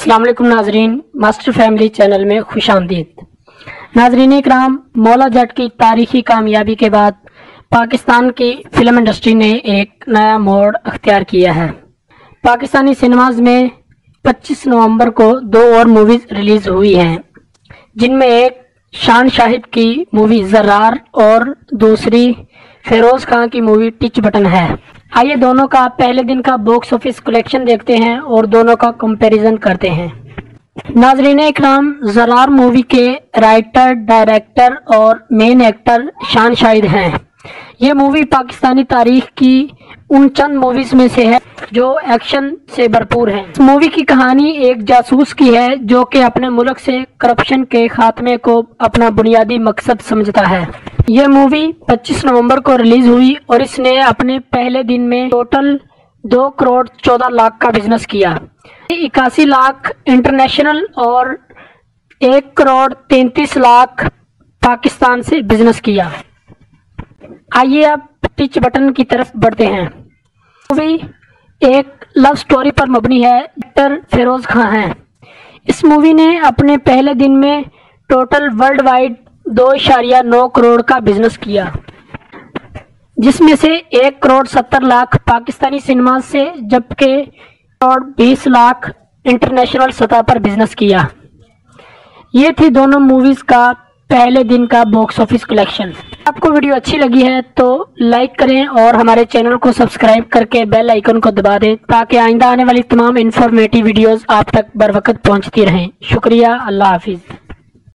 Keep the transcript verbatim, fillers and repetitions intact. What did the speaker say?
अस्सलाम वालेकुम नाजरीन, मास्टर फैमिली चैनल में खुश आमदीद। नाजरीन इकराम, मौला जट की तारीखी कामयाबी के बाद पाकिस्तान की फिल्म इंडस्ट्री ने एक नया मोड़ अख्तियार किया है। पाकिस्तानी सिनेमाज में पच्चीस नवंबर को दो और मूवीज रिलीज हुई हैं, जिनमें एक शान शाहिद की मूवी जर्रार और दूसरी फेरोज खान की मूवी टिच बटन है। आइए दोनों का पहले दिन का बॉक्स ऑफिस कलेक्शन देखते हैं और दोनों का कंपैरिजन करते हैं। नाजरीन इकराम, जर्रार मूवी के राइटर, डायरेक्टर और मेन एक्टर शान शाहिद हैं। ये मूवी पाकिस्तानी तारीख की उन चंद मूवीज में से है जो एक्शन से भरपूर है। इस मूवी की कहानी एक जासूस की है जो कि अपने मुल्क से करप्शन के खात्मे को अपना बुनियादी मकसद समझता है। यह मूवी पच्चीस नवंबर को रिलीज हुई और इसने अपने पहले दिन में टोटल दो करोड़ चौदह लाख का बिजनेस किया। इक्यासी लाख इंटरनेशनल और एक करोड़ तैंतीस लाख पाकिस्तान से बिजनेस किया। आइए अब टिच बटन की तरफ बढ़ते हैं। मूवी एक लव स्टोरी पर मबनी है। एक्टर फेरोज खान हैं। इस मूवी ने अपने पहले दिन में टोटल वर्ल्ड वाइड दो इशारिया नौ करोड़ का बिजनेस किया, जिसमें से एक करोड़ सत्तर लाख पाकिस्तानी सिनेमा से जबकि करोड़ बीस लाख इंटरनेशनल सतह पर बिजनेस किया। ये थी दोनों मूवीज का पहले दिन का बॉक्स ऑफिस कलेक्शन। आपको वीडियो अच्छी लगी है तो लाइक करें और हमारे चैनल को सब्सक्राइब करके बेल आइकन को दबा दें ताकि आइंदा आने वाली तमाम इंफॉर्मेटिव वीडियोस आप तक बर वक्त पहुंचती रहें। शुक्रिया, अल्लाह हाफिज।